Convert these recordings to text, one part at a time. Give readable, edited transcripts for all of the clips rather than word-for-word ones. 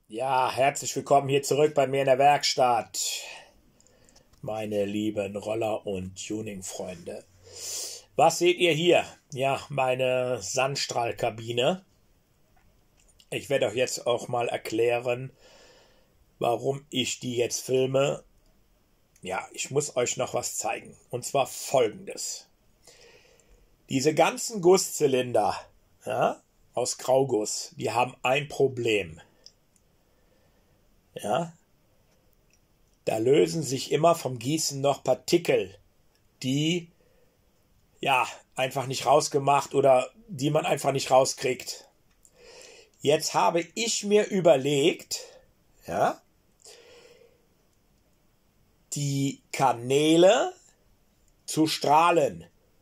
Ja, herzlich willkommen hier zurück bei mir in der Werkstatt, meine lieben Roller- und Tuning-Freunde. Was seht ihr hier? Ja, meine Sandstrahlkabine. Ich werde euch jetzt auch mal erklären, warum ich die jetzt filme. Ja, ich muss euch noch was zeigen. Und zwar Folgendes. Diese ganzen Gusszylinder, ja, aus Grauguss, die haben ein Problem. Ja, da lösen sich immer vom Gießen noch Partikel, die ja einfach nicht rausgemacht oder die man einfach nicht rauskriegt. Jetzt habe ich mir überlegt, ja, die Kanäle zu strahlen.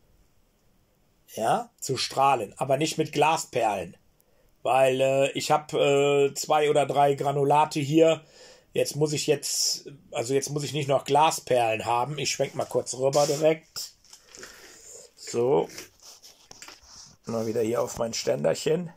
Ja, zu strahlen, aber nicht mit Glasperlen. Weil ich habe 2 oder 3 Granulate hier. Jetzt muss ich nicht noch Glasperlen haben. Ich schwenke mal kurz rüber direkt. So. Mal wieder hier auf mein Ständerchen.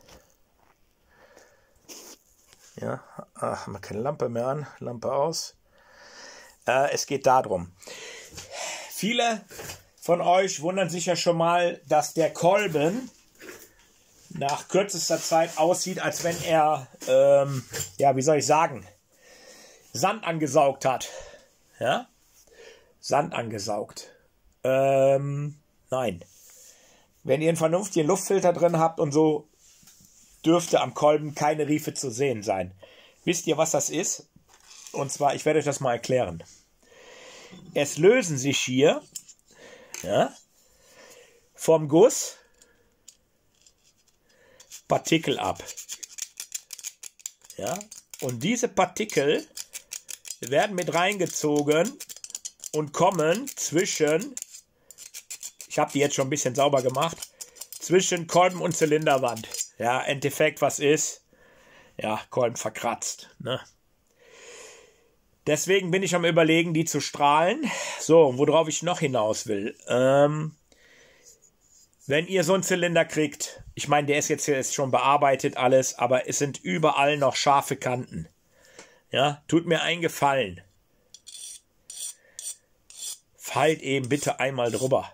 Ja, haben wir keine Lampe mehr an. Lampe aus. Es geht darum. Viele von euch wundern sich ja schon mal, dass der Kolben nach kürzester Zeit aussieht, als wenn er, ja, wie soll ich sagen, Sand angesaugt hat. Ja? Sand angesaugt. Nein. Wenn ihr einen vernünftigen Luftfilter drin habt und so, dürfte am Kolben keine Riefe zu sehen sein. Wisst ihr, was das ist? Und zwar, ich werde euch das mal erklären. Es lösen sich hier, ja, vom Guss Partikel ab. Ja? Und diese Partikel werden mit reingezogen und kommen zwischen, ich habe die jetzt schon ein bisschen sauber gemacht, zwischen Kolben und Zylinderwand. Ja, im Endeffekt, was ist? Ja, Kolben verkratzt. Ne? Deswegen bin ich am Überlegen, die zu strahlen. So, worauf ich noch hinaus will. Wenn ihr so einen Zylinder kriegt, ich meine, der ist jetzt schon bearbeitet alles, aber es sind überall noch scharfe Kanten. Ja, tut mir einen Gefallen. Feilt eben bitte einmal drüber.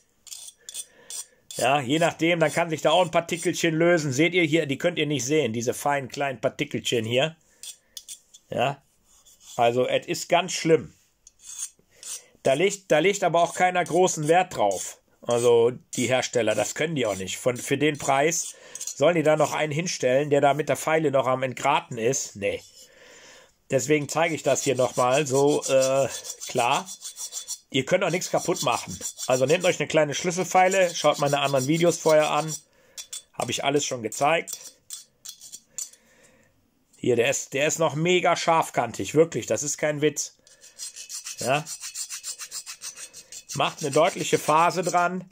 Ja, je nachdem, dann kann sich da auch ein Partikelchen lösen. Seht ihr hier, die könnt ihr nicht sehen, diese feinen kleinen Partikelchen hier. Ja, also es ist ganz schlimm. Da legt aber auch keiner großen Wert drauf. Also die Hersteller, das können die auch nicht. Für den Preis sollen die da noch einen hinstellen, der da mit der Feile noch am Entgraten ist? Nee. Deswegen zeige ich das hier nochmal so klar. Ihr könnt auch nichts kaputt machen. Also nehmt euch eine kleine Schlüsselfeile, schaut meine anderen Videos vorher an. Habe ich alles schon gezeigt. Hier, der ist noch mega scharfkantig. Wirklich, das ist kein Witz. Ja. Macht eine deutliche Phase dran.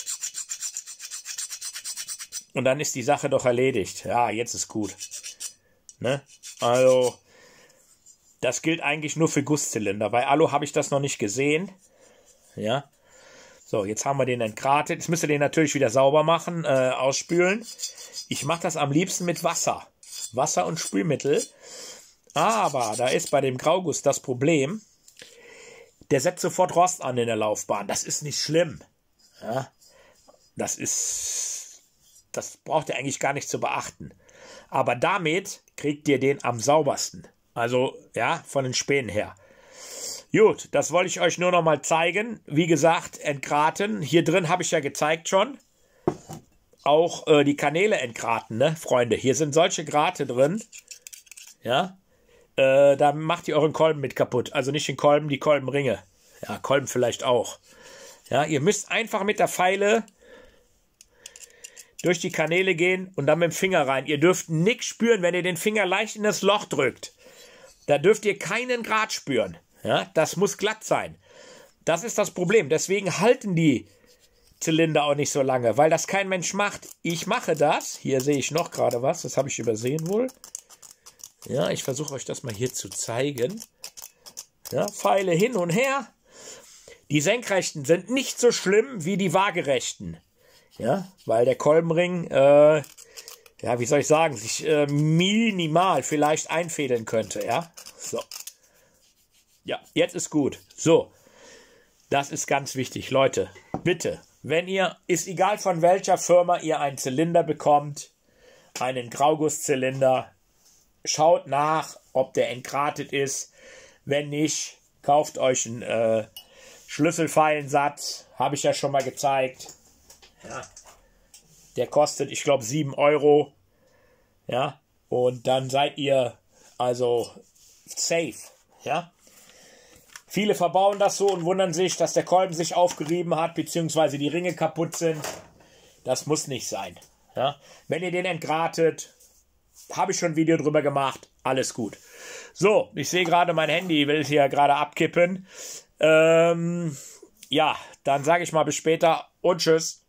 Und dann ist die Sache doch erledigt. Ja, jetzt ist gut. Ne? Also, das gilt eigentlich nur für Gusszylinder. Bei Alu habe ich das noch nicht gesehen. Ja. So, jetzt haben wir den entgratet. Jetzt müsst ihr den natürlich wieder sauber machen, ausspülen. Ich mache das am liebsten mit Wasser. Wasser und Spülmittel. Aber da ist bei dem Grauguss das Problem, der setzt sofort Rost an in der Laufbahn. Das ist nicht schlimm. Ja, das braucht ihr eigentlich gar nicht zu beachten. Aber damit kriegt ihr den am saubersten. Also, ja, von den Spänen her. Gut, das wollte ich euch nur noch mal zeigen. Wie gesagt, entgraten. Hier drin habe ich ja gezeigt schon. Auch die Kanäle entgraten, ne, Freunde. Hier sind solche Grate drin. Ja. Da macht ihr euren Kolben mit kaputt. Also nicht den Kolben, die Kolbenringe. Ja, Kolben vielleicht auch. Ja, ihr müsst einfach mit der Feile durch die Kanäle gehen und dann mit dem Finger rein. Ihr dürft nichts spüren, wenn ihr den Finger leicht in das Loch drückt. Da dürft ihr keinen Grat spüren. Ja, das muss glatt sein. Das ist das Problem. Deswegen halten die Zylinder auch nicht so lange, weil das kein Mensch macht. Ich mache das. Hier sehe ich noch gerade was. Das habe ich übersehen wohl. Ja, ich versuche euch das mal hier zu zeigen. Ja, Pfeile hin und her. Die Senkrechten sind nicht so schlimm wie die Waagerechten. Ja, weil der Kolbenring, ja, wie soll ich sagen, sich minimal vielleicht einfädeln könnte, ja. So. Ja, jetzt ist gut. So. Das ist ganz wichtig, Leute. Bitte, wenn ihr, ist egal von welcher Firma ihr einen Zylinder bekommt, einen Graugusszylinder, schaut nach, ob der entgratet ist. Wenn nicht, kauft euch einen Schlüsselfeilensatz. Habe ich ja schon mal gezeigt. Ja. Der kostet, ich glaube, 7 Euro. Ja. Und dann seid ihr also safe. Ja. Viele verbauen das so und wundern sich, dass der Kolben sich aufgerieben hat, beziehungsweise die Ringe kaputt sind. Das muss nicht sein. Ja? Wenn ihr den entgratet, habe ich schon ein Video drüber gemacht. Alles gut. So, ich sehe gerade, mein Handy will hier gerade abkippen. Ja, dann sage ich mal bis später und tschüss.